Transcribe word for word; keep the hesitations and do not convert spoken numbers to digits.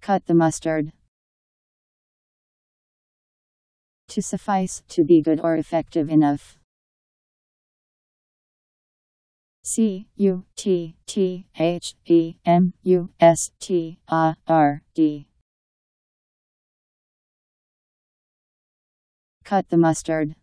Cut the mustard. To suffice, to be good or effective enough. C U T T H E M U S T A R D. Cut the mustard.